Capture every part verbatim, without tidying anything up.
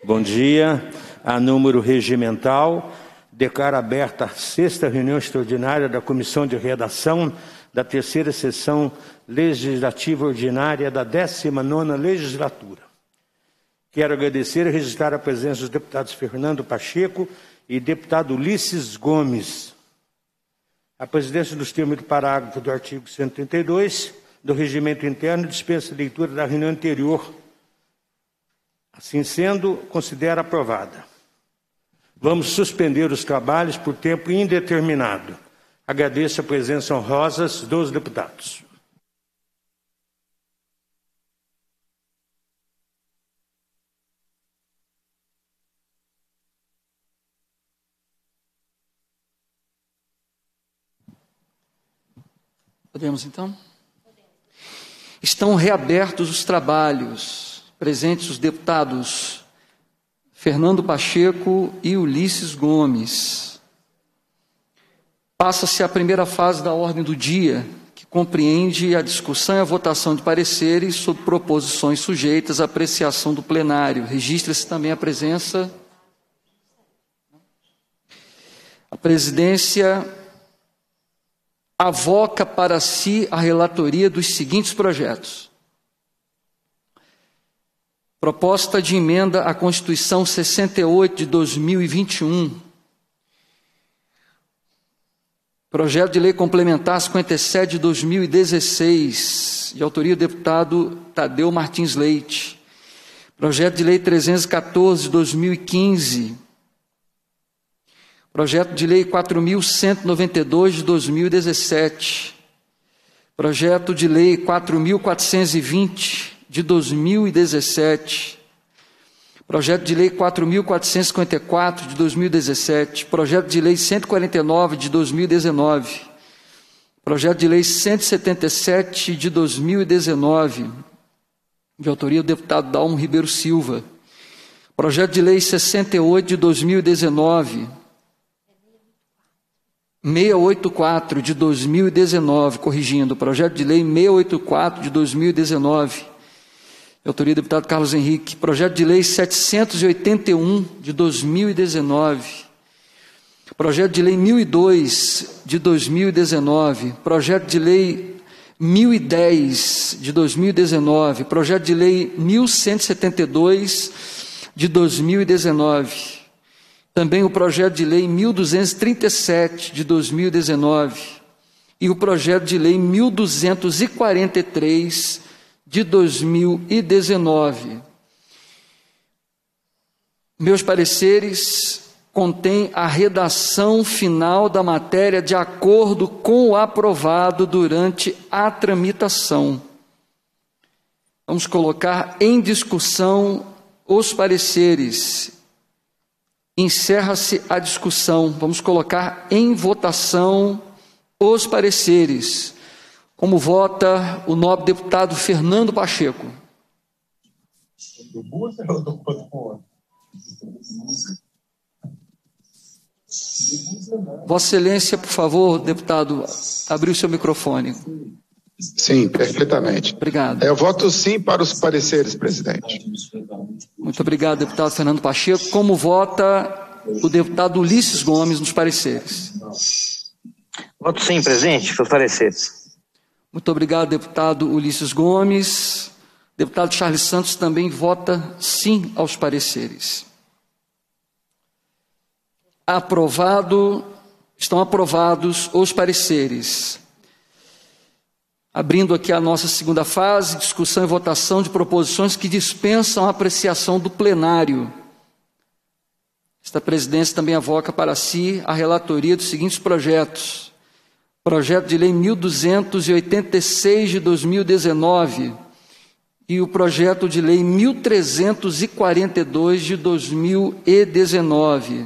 Bom dia. A número regimental, declaro aberta a sexta reunião extraordinária da Comissão de Redação da terceira sessão legislativa ordinária da décima nona legislatura. Quero agradecer e registrar a presença dos deputados Fernando Pacheco e deputado Ulisses Gomes. A presidência, nos termos do parágrafo do artigo cento e trinta e dois do Regimento Interno, dispensa a leitura da reunião anterior. Assim sendo, considera aprovada. Vamos suspender os trabalhos por tempo indeterminado. Agradeço a presença honrosa dos deputados. Podemos, então? Estão reabertos os trabalhos. Presentes os deputados Fernando Pacheco e Ulisses Gomes. Passa-se a primeira fase da ordem do dia, que compreende a discussão e a votação de pareceres sobre proposições sujeitas à apreciação do plenário. Registra-se também a presença. A presidência avoca para si a relatoria dos seguintes projetos. Proposta de emenda à Constituição sessenta e oito de dois mil e vinte e um. Projeto de Lei Complementar cinquenta e sete de dois mil e dezesseis, de autoria do deputado Tadeu Martins Leite. Projeto de Lei trezentos e quatorze de dois mil e quinze. Projeto de Lei quatro mil cento e noventa e dois de dois mil e dezessete. Projeto de Lei quatro mil quatrocentos e vinte de dois mil e dezessete. Projeto de Lei quatro mil quatrocentos e cinquenta e quatro de dois mil e dezessete. Projeto de Lei cento e quarenta e nove de dois mil e dezenove. Projeto de Lei cento e setenta e sete de dois mil e dezenove, de autoria do deputado Dalmo Ribeiro Silva. Projeto de Lei sessenta e oito de dois mil e dezenove. seiscentos e oitenta e quatro de dois mil e dezenove, corrigindo, projeto de lei seiscentos e oitenta e quatro de dois mil e dezenove, de autoria do deputado Carlos Henrique, projeto de lei setecentos e oitenta e um de dois mil e dezenove, projeto de lei mil e dois de dois mil e dezenove, projeto de lei mil e dez de dois mil e dezenove, projeto de lei mil cento e setenta e dois de dois mil e dezenove, também o projeto de lei mil duzentos e trinta e sete de dois mil e dezenove e o projeto de lei mil duzentos e quarenta e três de dois mil e dezenove. Meus pareceres contêm a redação final da matéria de acordo com o aprovado durante a tramitação. Vamos colocar em discussão os pareceres. Encerra-se a discussão. Vamos colocar em votação os pareceres. Como vota o nobre deputado Fernando Pacheco? Vossa Excelência, por favor, deputado, abrir o seu microfone. Sim, perfeitamente. Obrigado. Eu voto sim para os pareceres, presidente. Muito obrigado, deputado Fernando Pacheco. Como vota o deputado Ulisses Gomes nos pareceres? Voto sim, presidente, para os pareceres. Muito obrigado, deputado Ulisses Gomes. Deputado Charles Santos também vota sim aos pareceres. Aprovado, estão aprovados os pareceres. Abrindo aqui a nossa segunda fase, discussão e votação de proposições que dispensam a apreciação do plenário. Esta presidência também avoca para si a relatoria dos seguintes projetos. Projeto de lei mil duzentos e oitenta e seis de dois mil e dezenove e o projeto de lei mil trezentos e quarenta e dois de dois mil e dezenove.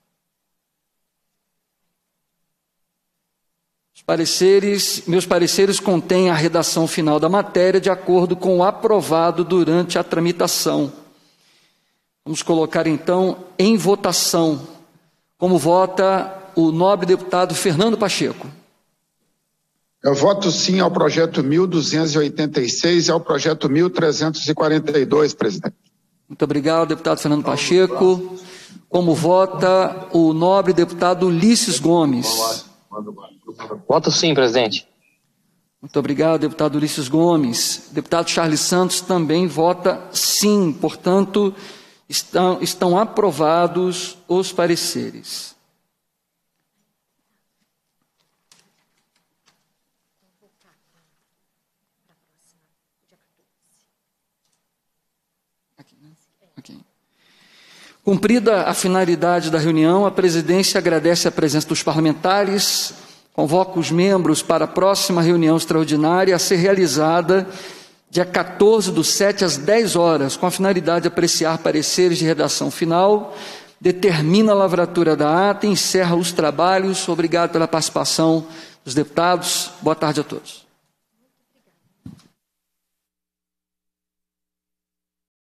Os pareceres, meus pareceres contêm a redação final da matéria de acordo com o aprovado durante a tramitação. Vamos colocar então em votação. Como vota o nobre deputado Fernando Pacheco? Eu voto sim ao projeto mil duzentos e oitenta e seis e ao projeto mil trezentos e quarenta e dois, presidente. Muito obrigado, deputado Fernando Pacheco. Como vota o nobre deputado Ulisses Gomes? Voto sim, presidente. Muito obrigado, deputado Ulisses Gomes. Deputado Charles Santos também vota sim. Portanto, estão, estão aprovados os pareceres. Okay. Cumprida a finalidade da reunião, a presidência agradece a presença dos parlamentares, convoca os membros para a próxima reunião extraordinária a ser realizada dia quatorze do sete às dez horas, com a finalidade de apreciar pareceres de redação final, determina a lavratura da ata e encerra os trabalhos. Obrigado pela participação dos deputados. Boa tarde a todos.